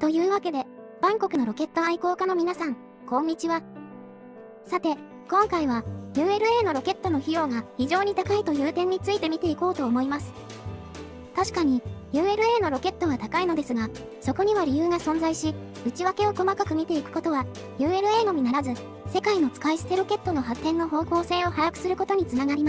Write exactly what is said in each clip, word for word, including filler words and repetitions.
というわけで、バンコクのロケット愛好家の皆さん、こんにちは。さて、今回は ユーエルエー のロケットの費用が非常に高いという点について見ていこうと思います。確かに ユーエルエー のロケットは高いのですが、そこには理由が存在し、内訳を細かく見ていくことは ユーエルエー のみならず、世界の使い捨てロケットの発展の方向性を把握することにつながります。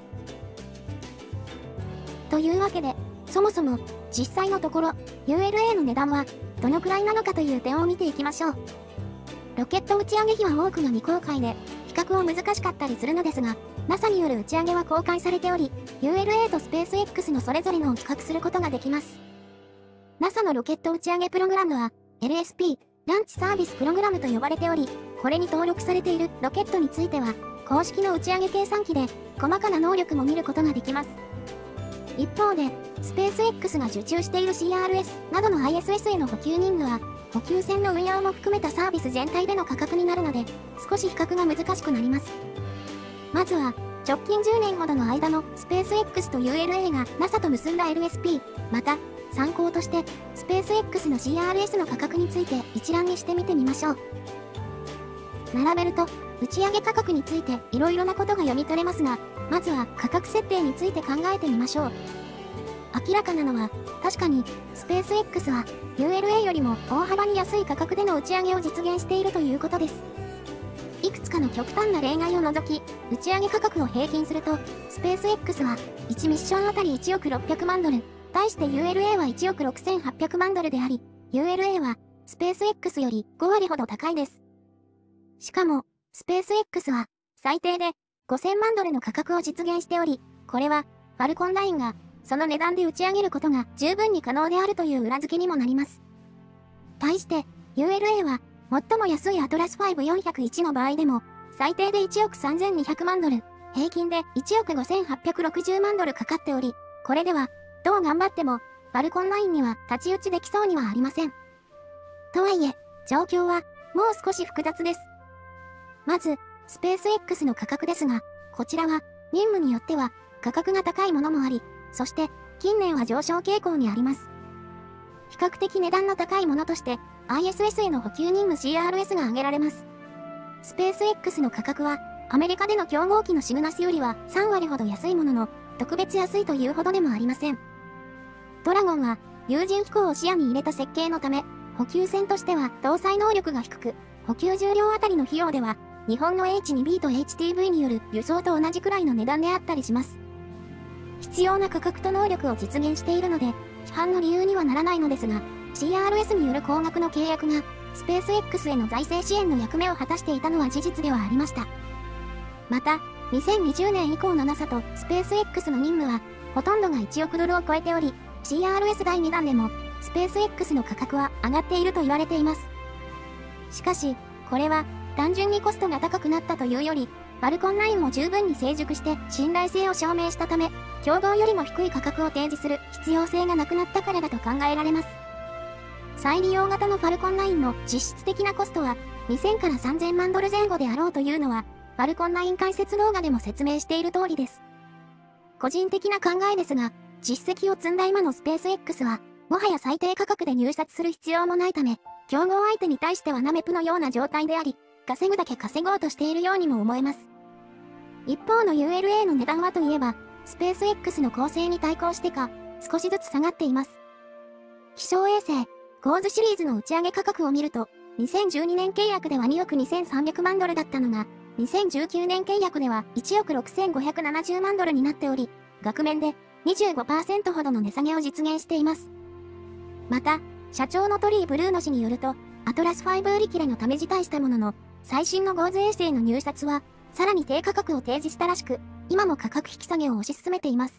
というわけで、そもそも実際のところ ユーエルエー の値段はどのくらいなのかという点を見ていきましょう。ロケット打ち上げ費は多くが未公開で、比較は難しかったりするのですが、ナサ による打ち上げは公開されており、ユーエルエー とスペース X のそれぞれのを比較することができます。ナサ のロケット打ち上げプログラムは エルエスピー、ランチサービスプログラムと呼ばれており、これに登録されているロケットについては、公式の打ち上げ計算機で細かな能力も見ることができます。一方で、スペース X が受注している シーアールエス などの アイエスエス への補給任務は、補給船の運用も含めたサービス全体での価格になるので、少し比較が難しくなります。まずは、直近じゅうねんほどの間のスペース X と ユーエルエー が ナサ と結んだ エルエスピー、また、参考として、スペース X の シーアールエス の価格について一覧にしてみてみましょう。並べると、打ち上げ価格についていろいろなことが読み取れますが、まずは価格設定について考えてみましょう。明らかなのは、確かに、スペース X は ユーエルエー よりも大幅に安い価格での打ち上げを実現しているということです。いくつかの極端な例外を除き、打ち上げ価格を平均すると、スペース X はいちミッションあたりいちおくろっぴゃくまんドル、対して ユーエルエー はいちおくろくせんはっぴゃくまんドルであり、ユーエルエー はスペース X よりごわりほど高いです。しかも、スペース X は最低でごせんまんドルの価格を実現しており、これはファルコンナインがその値段で打ち上げることが十分に可能であるという裏付けにもなります。対して ユーエルエー は最も安いアトラスごよんひゃくいちの場合でも最低でいちおくさんぜんにひゃくまんドル、平均でいちおくごせんはっぴゃくろくじゅうまんドルかかっており、これではどう頑張ってもファルコンナインには太刀打ちできそうにはありません。とはいえ、状況はもう少し複雑です。まず、スペース X の価格ですが、こちらは任務によっては価格が高いものもあり、そして近年は上昇傾向にあります。比較的値段の高いものとして アイエスエス への補給任務 シーアールエス が挙げられます。スペース X の価格はアメリカでの競合機のシグナスよりはさんわりほど安いものの、特別安いというほどでもありません。ドラゴンは有人飛行を視野に入れた設計のため、補給船としては搭載能力が低く、補給重量あたりの費用では日本の エイチツービー と エイチティーブイ による輸送と同じくらいの値段であったりします。必要な価格と能力を実現しているので、批判の理由にはならないのですが、シーアールエス による高額の契約が、スペース X への財政支援の役目を果たしていたのは事実ではありました。また、にせんにじゅうねん以降の ナサ とスペース X の任務は、ほとんどがいちおくドルを超えており、シーアールエス だいにだんでも、スペース X の価格は上がっていると言われています。しかし、これは、単純にコストが高くなったというより、ファルコンナインも十分に成熟して信頼性を証明したため、競合よりも低い価格を提示する必要性がなくなったからだと考えられます。再利用型のファルコンナインの実質的なコストはにせんからさんぜんまんドル前後であろうというのは、ファルコンナイン解説動画でも説明している通りです。個人的な考えですが、実績を積んだ今のスペース X は、もはや最低価格で入札する必要もないため、競合相手に対してはナメプのような状態であり、稼ぐだけ稼ごうとしているようにも思えます。一方の ユーエルエー の値段はといえば、スペース X の構成に対抗してか、少しずつ下がっています。気象衛星、ゴーズシリーズの打ち上げ価格を見ると、にせんじゅうにねん契約ではにおくにせんさんびゃくまんドルだったのが、にせんじゅうきゅうねん契約ではいちおくろくせんごひゃくななじゅうまんドルになっており、額面で にじゅうごパーセント ほどの値下げを実現しています。また、社長のトリー・ブルーノ氏によると、アトラスご売り切れのため辞退したものの、最新のゴーズ衛星の入札は、さらに低価格を提示したらしく、今も価格引き下げを推し進めています。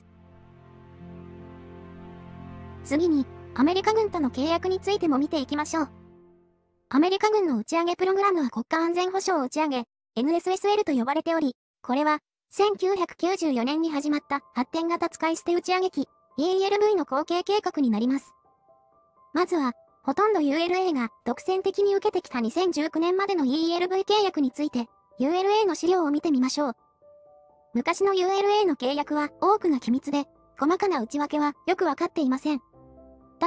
次に、アメリカ軍との契約についても見ていきましょう。アメリカ軍の打ち上げプログラムは国家安全保障打ち上げ、エヌエスエスエル と呼ばれており、これは、せんきゅうひゃくきゅうじゅうよねんに始まった発展型使い捨て打ち上げ機、イーエルブイ の後継計画になります。まずは、ほとんど ユーエルエー が独占的に受けてきたにせんじゅうきゅうねんまでの イーエルブイ 契約について、ユーエルエー の資料を見てみましょう。昔の ユーエルエー の契約は多くが機密で、細かな内訳はよくわかっていません。ただ、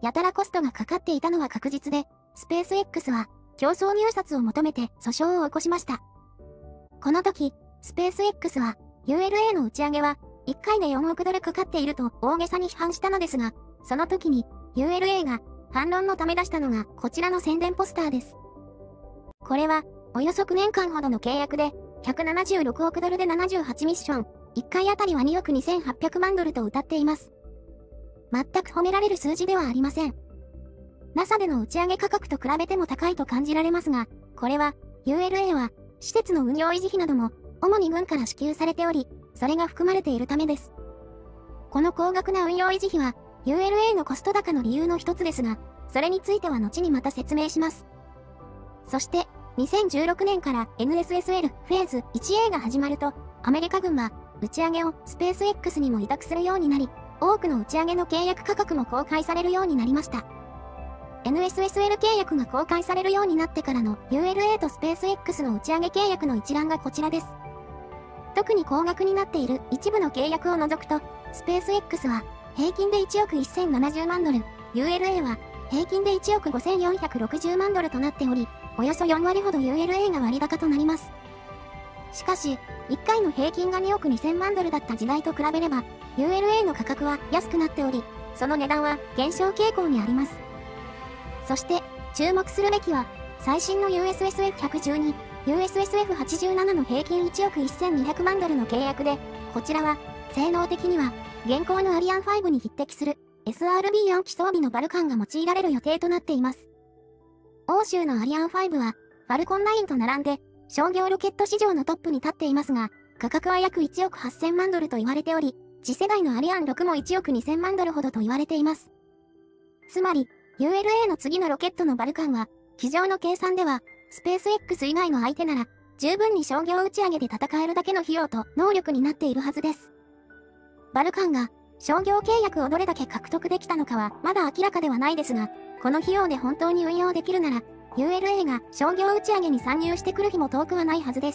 やたらコストがかかっていたのは確実で、スペース X は競争入札を求めて訴訟を起こしました。この時、スペース X は ユーエルエー の打ち上げはいっかいでよんおくドルかかっていると大げさに批判したのですが、その時に ユーエルエー が反論のため出したのがこちらの宣伝ポスターです。これはおよそきゅうねんかんほどの契約でひゃくななじゅうろくおくドルでななじゅうはちミッション、いっかいあたりはにおくにせんはっぴゃくまんドルと謳っています。全く褒められる数字ではありません。ナサ での打ち上げ価格と比べても高いと感じられますが、これは ユーエルエー は施設の運用維持費なども主に軍から支給されており、それが含まれているためです。この高額な運用維持費は ユーエルエー のコスト高の理由の一つですが、それについては後にまた説明します。そして、にせんじゅうろくねんから エヌエスエスエル フェーズ ワンエー が始まると、アメリカ軍は打ち上げをスペース X にも委託するようになり、多くの打ち上げの契約価格も公開されるようになりました。エヌエスエスエル 契約が公開されるようになってからの ユーエルエー とスペース X の打ち上げ契約の一覧がこちらです。特に高額になっている一部の契約を除くと、スペース X は平均でいちおくせんななじゅうまんドル、ユーエルエー は平均でいちおくごせんよんひゃくろくじゅうまんドルとなっており、およそよんわりほど ユーエルエー が割高となります。しかし、いっかいの平均がにおくにせんまんドルだった時代と比べれば、ユーエルエー の価格は安くなっており、その値段は減少傾向にあります。そして、注目するべきは、最新の ユーエスエスエフひゃくじゅうに、ユーエスエスエフはちじゅうなな の平均いちおくせんにひゃくまんドルの契約で、こちらは、性能的には、現行のアリアンファイブに匹敵する エスアールビー よん 機装備のバルカンが用いられる予定となっています。欧州のアリアンファイブは、ファルコンナインと並んで、商業ロケット市場のトップに立っていますが、価格は約いちおくはっせんまんドルと言われており、次世代のアリアンろくもいちおくにせんまんドルほどと言われています。つまり、ユーエルエー の次のロケットのバルカンは、机上の計算では、スペース X 以外の相手なら、十分に商業打ち上げで戦えるだけの費用と能力になっているはずです。バルカンが、商業契約をどれだけ獲得できたのかはまだ明らかではないですが、この費用で本当に運用できるなら、ユーエルエー が商業打ち上げに参入してくる日も遠くはないはずです。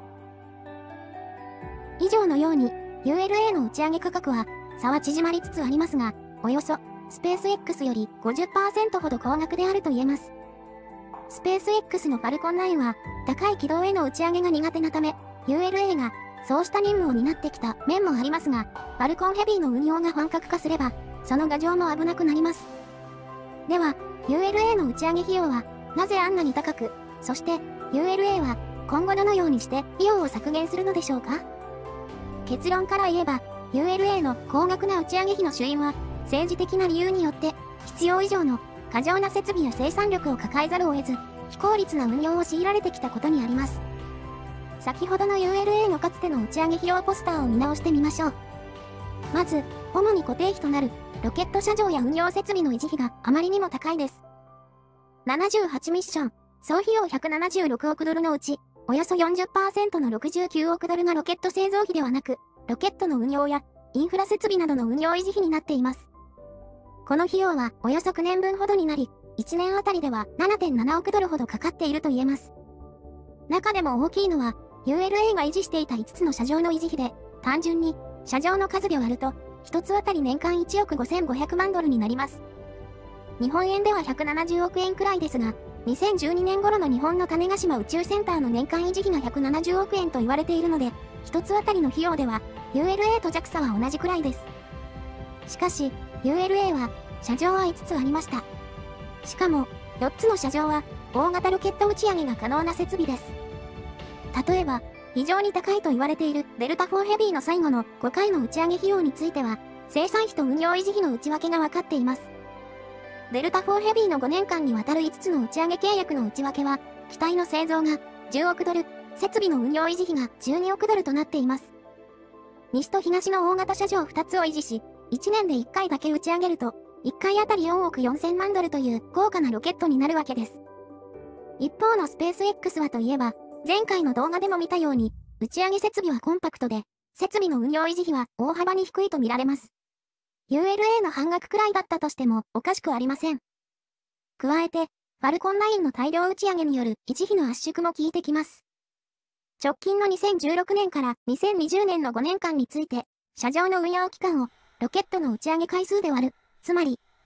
以上のように、ユーエルエー の打ち上げ価格は、差は縮まりつつありますが、およそ、スペース X より ごじゅっパーセント ほど高額であると言えます。スペース X のファルコンナインは、高い軌道への打ち上げが苦手なため、ユーエルエー が、そうした任務を担ってきた面もありますが、ファルコンヘビーの運用が本格化すれば、その牙城も危なくなります。では、ユーエルエー の打ち上げ費用は、なぜあんなに高く、そして、ユーエルエー は、今後どのようにして費用を削減するのでしょうか？結論から言えば、ユーエルエー の高額な打ち上げ費の主因は、政治的な理由によって、必要以上の過剰な設備や生産力を抱えざるを得ず、非効率な運用を強いられてきたことにあります。先ほどの ユーエルエー のかつての打ち上げ費用ポスターを見直してみましょう。まず、主に固定費となる、ロケット車上や運用設備の維持費があまりにも高いです。ななじゅうはちミッション、総費用ひゃくななじゅうろくおくドルのうち、およそ よんじゅっパーセント のろくじゅうきゅうおくドルがロケット製造費ではなく、ロケットの運用や、インフラ設備などの運用維持費になっています。この費用はおよそきゅうねんぶんほどになり、いちねんあたりでは ななてんななおくドルほどかかっていると言えます。中でも大きいのは、ユーエルエー が維持していたいつつの車上の維持費で、単純に、車上の数で割ると、ひとつあたり年間いちおくごせんごひゃくまんドルになります。日本円ではひゃくななじゅうおくえんくらいですが、にせんじゅうにねん頃の日本の種子島宇宙センターの年間維持費がひゃくななじゅうおくえんと言われているので、ひとつあたりの費用では、ユーエルエー と ジャクサ は同じくらいです。しかし、ユーエルエー は、車上はいつつありました。しかも、よっつの車上は、大型ロケット打ち上げが可能な設備です。例えば、非常に高いと言われているデルタフォーヘビーの最後のごかいの打ち上げ費用については、生産費と運用維持費の内訳が分かっています。デルタフォーヘビーのごねんかんにわたるいつつの打ち上げ契約の内訳は、機体の製造がじゅうおくドル、設備の運用維持費がじゅうにおくドルとなっています。西と東の大型車上ふたつを維持し、いちねんでいっかいだけ打ち上げると、いっかいあたりよんおくよんせんまんドルという高価なロケットになるわけです。一方のスペース X はといえば、前回の動画でも見たように、打ち上げ設備はコンパクトで、設備の運用維持費は大幅に低いと見られます。ユーエルエー の半額くらいだったとしてもおかしくありません。加えて、ファルコンナインの大量打ち上げによる維持費の圧縮も効いてきます。直近のにせんじゅうろくねんからにせんにじゅうねんのごねんかんについて、車上の運用期間をロケットの打ち上げ回数で割る、つまり、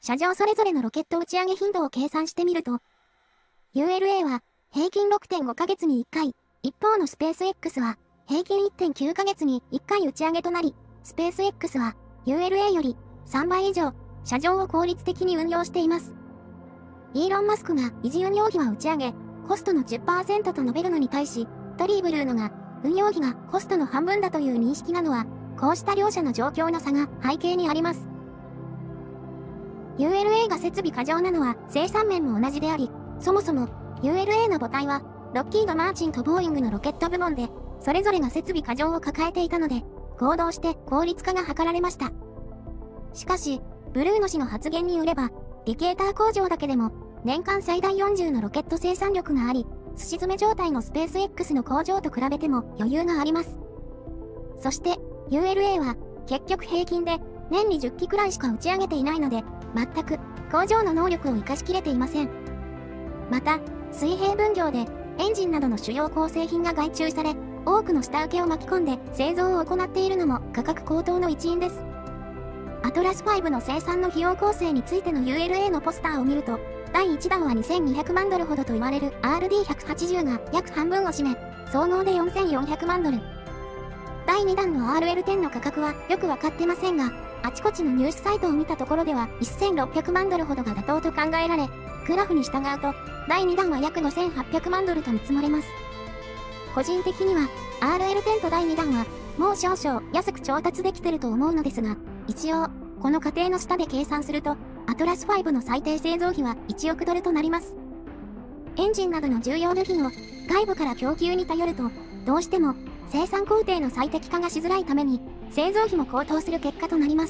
車上それぞれのロケット打ち上げ頻度を計算してみると、ユーエルエー は平均 ろくてんご ヶ月にいっかい、一方のスペース X は平均 いってんきゅう ヶ月にいっかい打ち上げとなり、スペース X は ユーエルエー よりさんばい以上、車上を効率的に運用しています。イーロン・マスクが維持運用費は打ち上げ、コストの じゅっパーセント と述べるのに対し、トリーブルーノが運用費がコストの半分だという認識なのは、こうした両者の状況の差が背景にあります。ユーエルエー が設備過剰なのは生産面も同じであり、そもそも ユーエルエー の母体はロッキード・マーチンとボーイングのロケット部門で、それぞれが設備過剰を抱えていたので、合同して効率化が図られました。しかし、ブルーノ氏の発言によれば、ディケーター工場だけでも年間最大よんじゅうのロケット生産力があり、すし詰め状態のスペース X の工場と比べても余裕があります。そして ユーエルエー は結局平均で年にじゅっきくらいしか打ち上げていないので、全く工場の能力を生かしきれていません。また、水平分業でエンジンなどの主要構成品が外注され、多くの下請けを巻き込んで製造を行っているのも価格高騰の一因です。アトラスファイブの生産の費用構成についての ユーエルエー のポスターを見ると、だいいちだんはにせんにひゃくまんドルほどと言われる アールディーひゃくはちじゅう が約半分を占め、総合でよんせんよんひゃくまんドル。だいにだんの アールエルテン の価格はよくわかってませんが、あちこちのニュースサイトを見たところではせんろっぴゃくまんドルほどが妥当と考えられ、グラフに従うと、だいにだんは約ごせんはっぴゃくまんドルと見積もれます。個人的には、アールエルテン とだいにだんは、もう少々安く調達できてると思うのですが、一応、この過程の下で計算すると、アトラスファイブの最低製造費はいちおくドルとなります。エンジンなどの重要部品を外部から供給に頼ると、どうしても生産工程の最適化がしづらいために、製造費も高騰する結果となります。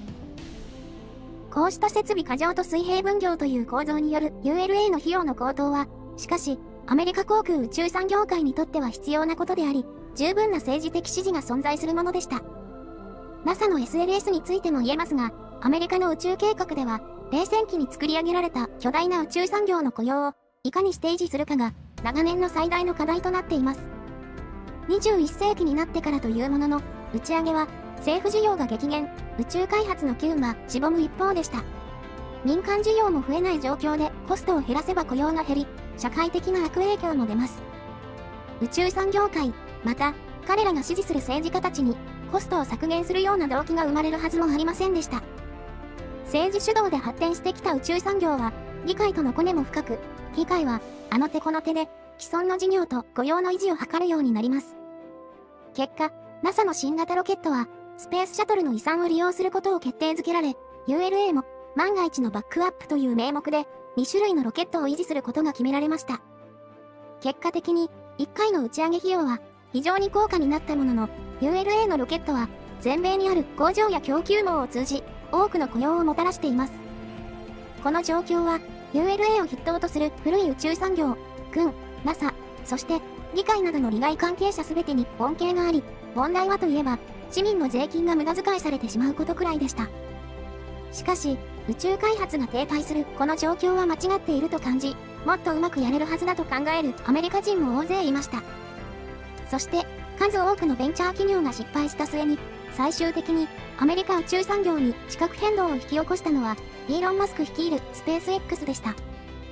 こうした設備過剰と水平分業という構造による ユーエルエー の費用の高騰は、しかし、アメリカ航空宇宙産業界にとっては必要なことであり、十分な政治的支持が存在するものでした。ナサ の エスエルエス についても言えますが、アメリカの宇宙計画では、冷戦期に作り上げられた巨大な宇宙産業の雇用をいかにして維持するかが長年の最大の課題となっています。にじゅういっせいきになってからというものの、打ち上げは政府需要が激減、宇宙開発の機運はしぼむ一方でした。民間需要も増えない状況でコストを減らせば雇用が減り、社会的な悪影響も出ます。宇宙産業界、また彼らが支持する政治家たちにコストを削減するような動機が生まれるはずもありませんでした。政治主導で発展してきた宇宙産業は、議会とのコネも深く、議会はあの手この手で既存の事業と雇用の維持を図るようになります。結果、ナサ の新型ロケットは、スペースシャトルの遺産を利用することを決定づけられ、ユーエルエー も万が一のバックアップという名目で、にしゅるいのロケットを維持することが決められました。結果的に、いっかいの打ち上げ費用は非常に高価になったものの、ユーエルエー のロケットは全米にある工場や供給網を通じ、多くの雇用をもたらしています。この状況は、ユーエルエー を筆頭とする古い宇宙産業、軍、ナサ、そして議会などの利害関係者すべてに恩恵があり、問題はといえば、市民の税金が無駄遣いされてしまうことくらいでした。しかし、宇宙開発が停滞するこの状況は間違っていると感じ、もっとうまくやれるはずだと考えるアメリカ人も大勢いました。そして、数多くのベンチャー企業が失敗した末に、最終的にアメリカ宇宙産業に地殻変動を引き起こしたのは、イーロン・マスク率いるスペース X でした。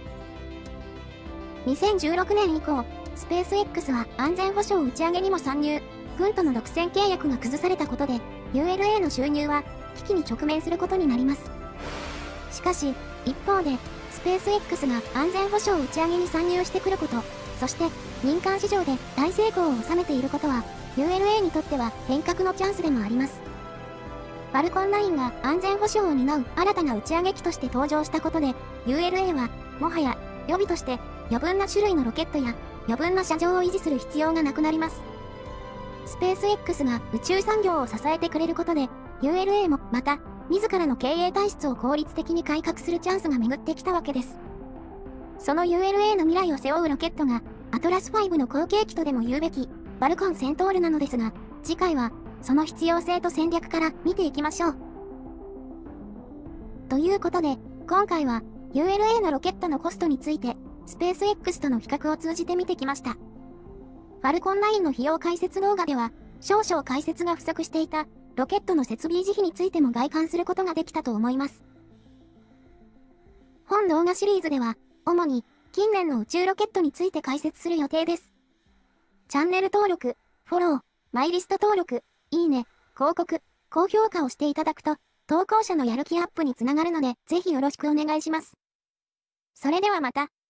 にせんじゅうろくねん以降、スペース X は安全保障打ち上げにも参入、軍との独占契約が崩されたことで、ユーエルエー の収入は危機に直面することになります。しかし、一方で、スペース X が安全保障打ち上げに参入してくること、そして民間市場で大成功を収めていることは、ユーエルエー にとっては変革のチャンスでもあります。ファルコンナインが安全保障を担う新たな打ち上げ機として登場したことで、ユーエルエー は、もはや予備として余分な種類のロケットや余分な車上を維持する必要がなくなります。スペース X が宇宙産業を支えてくれることで、ユーエルエー もまた、自らの経営体質を効率的に改革するチャンスが巡ってきたわけです。その ユーエルエー の未来を背負うロケットが、アトラスファイブの後継機とでも言うべき、バルコンセントールなのですが、次回は、その必要性と戦略から見ていきましょう。ということで、今回は、ユーエルエー のロケットのコストについて、スペース X との比較を通じて見てきました。ファルコンナインの費用解説動画では、少々解説が不足していた、ロケットの設備維持費についても概観することができたと思います。 本動画シリーズでは、主に近年の宇宙ロケットについて解説する予定です。チャンネル登録、フォロー、マイリスト登録、いいね、広告、高評価をしていただくと、投稿者のやる気アップにつながるので、ぜひよろしくお願いします。それではまた。